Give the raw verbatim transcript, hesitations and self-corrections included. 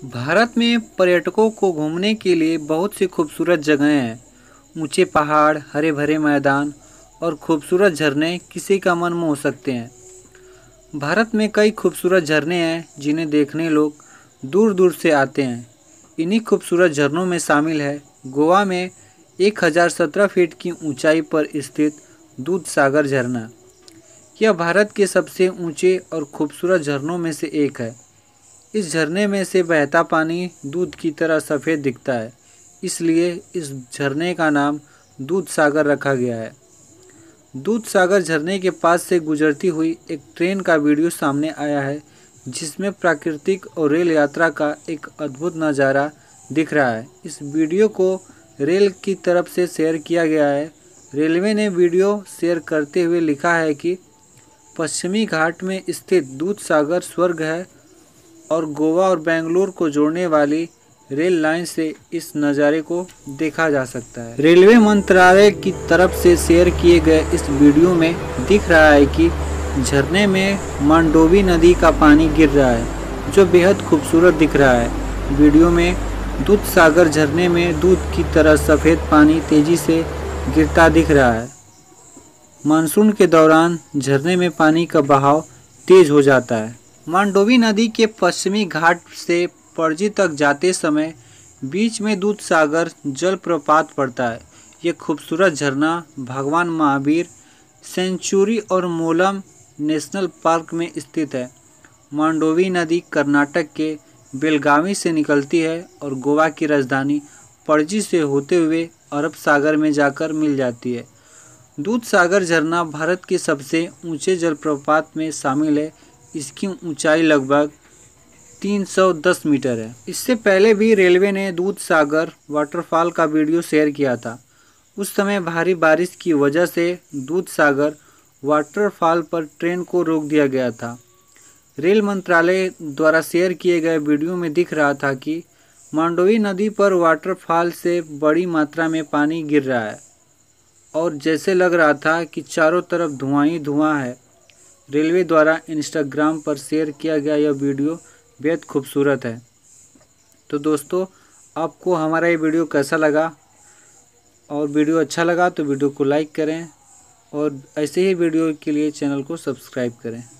भारत में पर्यटकों को घूमने के लिए बहुत सी खूबसूरत जगहें हैं। ऊंचे पहाड़, हरे भरे मैदान और खूबसूरत झरने किसी का मन मोह सकते हैं। भारत में कई खूबसूरत झरने हैं जिन्हें देखने लोग दूर दूर से आते हैं। इन्हीं खूबसूरत झरनों में शामिल है गोवा में एक हज़ार सत्रह फीट की ऊंचाई पर स्थित दूधसागर झरना। यह भारत के सबसे ऊंचे और खूबसूरत झरनों में से एक है। इस झरने में से बहता पानी दूध की तरह सफ़ेद दिखता है, इसलिए इस झरने का नाम दूध सागर रखा गया है। दूध सागर झरने के पास से गुजरती हुई एक ट्रेन का वीडियो सामने आया है, जिसमें प्राकृतिक और रेल यात्रा का एक अद्भुत नज़ारा दिख रहा है। इस वीडियो को रेल की तरफ से शेयर किया गया है। रेलवे ने वीडियो शेयर करते हुए लिखा है कि पश्चिमी घाट में स्थित दूध सागर स्वर्ग है और गोवा और बेंगलुरु को जोड़ने वाली रेल लाइन से इस नज़ारे को देखा जा सकता है। रेलवे मंत्रालय की तरफ से शेयर किए गए इस वीडियो में दिख रहा है कि झरने में मंडोवी नदी का पानी गिर रहा है, जो बेहद खूबसूरत दिख रहा है। वीडियो में दूध सागर झरने में दूध की तरह सफ़ेद पानी तेज़ी से गिरता दिख रहा है। मानसून के दौरान झरने में पानी का बहाव तेज हो जाता है। मंडोवी नदी के पश्चिमी घाट से पणजी तक जाते समय बीच में दूध सागर जलप्रपात पड़ता है। ये खूबसूरत झरना भगवान महावीर सेंचुरी और मोलम नेशनल पार्क में स्थित है। मंडोवी नदी कर्नाटक के बेलगावी से निकलती है और गोवा की राजधानी पणजी से होते हुए अरब सागर में जाकर मिल जाती है। दूध सागर झरना भारत के सबसे ऊंचे जलप्रपात में शामिल है। इसकी ऊंचाई लगभग तीन सौ दस मीटर है। इससे पहले भी रेलवे ने दूध सागर वाटरफॉल का वीडियो शेयर किया था। उस समय भारी बारिश की वजह से दूध सागर वाटरफॉल पर ट्रेन को रोक दिया गया था। रेल मंत्रालय द्वारा शेयर किए गए वीडियो में दिख रहा था कि मंडोवी नदी पर वाटरफॉल से बड़ी मात्रा में पानी गिर रहा है और जैसे लग रहा था कि चारों तरफ धुआं ही धुआं है। रेलवे द्वारा इंस्टाग्राम पर शेयर किया गया यह वीडियो बेहद खूबसूरत है। तो दोस्तों, आपको हमारा ये वीडियो कैसा लगा? और वीडियो अच्छा लगा तो वीडियो को लाइक करें और ऐसे ही वीडियो के लिए चैनल को सब्सक्राइब करें।